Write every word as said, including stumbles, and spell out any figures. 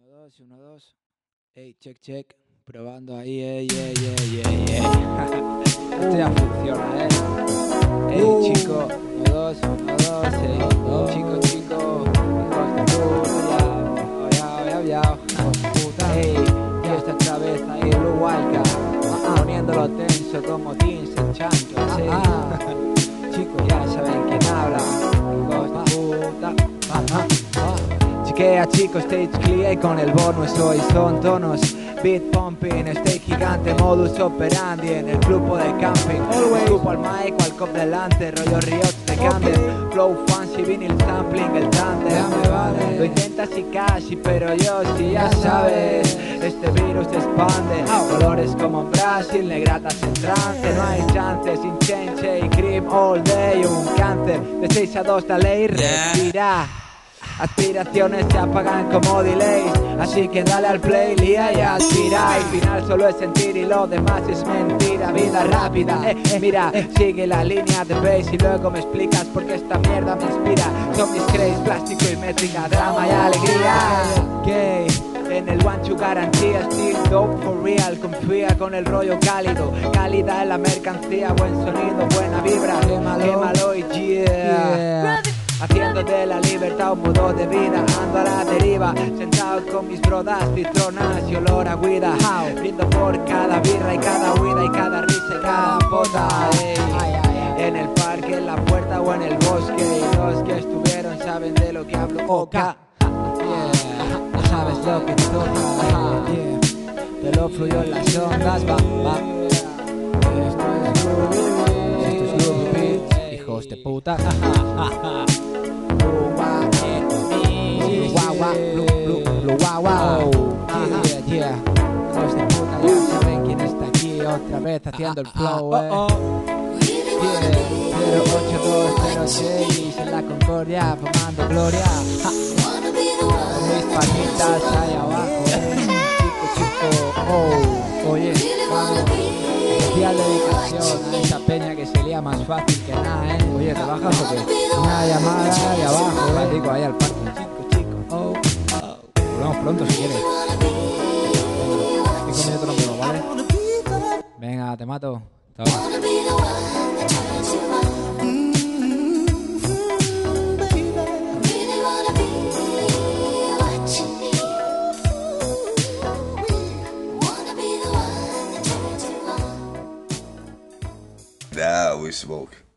dos, uno, dos. Ey, check, check. Probando ahí, ey, ey, ey, ey, ey. Esto ya funciona, eh. Ey, Uh. chico, uno, dos, uno, dos, ey. Dos. Chico, chico. Hijos de puta, ya. Ya, ya, ya. Puta. Ey, y esta otra vez ahí, Blue Wildcat. Poniéndolo tenso como jeans en chanclas, ey. Ah, Chicos, ya saben quién habla. Hijos de puta. ah, ah, ah. Chiquea chicos, stage clear y con el bonus hoy son tonos. Beat pumping, stage gigante, modus operandi en el grupo de camping. Always. Escupo al mic, al cop delante, rollo riots de Camden. Flow fancy, vinyl sampling, el tándem. Ya me vale. Lo intentas y casi, pero yo sí ya sabes. Este virus se expande, colores como en Brasil, negratas en trance. No hay chance, sin change y cream all day. Un cáncer, de seis a dos dale y respira. Aspiraciones se apagan como delays, así que dale al play, lía y aspira. El final solo es sentir y lo demás es mentira. Vida rápida, eh, eh, mira, sigue la línea de bass y luego me explicas por qué esta mierda me inspira. Zombies, craze, plástico y métrica, drama y alegría. Ok, en el one two garantía, still dope for real. Confía con el rollo cálido, cálida en la mercancía, buen sonido, buena vibra. Quémalo. Quémalo y yeah. Yeah. Haciendo de la libertad un modo de vida, ando a la deriva, sentado con mis brodas, citronas y olor a guida. Brindo por cada birra y cada huida y cada risa y cada pota. Ey. Ay, ay, ay. En el parque, en la puerta o en el bosque, y los que estuvieron saben de lo que hablo. Oka. Yeah. Ya sabes lo que toca. Yeah. Te lo fluyo en las ondas, va, va. Esto es Groovy Beats. Esto es Groovy Beats. Hijos de puta. Guau, guau, blu, blu, blu, guau, guau. Ajá. Yeah, yeah. Hijos de puta, ya saben quién está aquí otra vez haciendo el flow, eh. Oh, oh. Yeah, cero ocho dos cero seis en la Concordia, formando gloria. Ja. Con mis panitas ahí abajo, eh. Chico, chico, oh, oye, vamos. Especial dedicación a esa peña que se lía más fácil que nada, eh. Oye, ¿te bajas o qué? Una llamada ahí abajo, eh. Digo, ahí al parque. Chico, chico, oh, oh. Volvemos pronto si quieres. Venga, cinco minutos nos vemos, ¿vale? Venga, te mato. Hasta ahora. Now we smoke.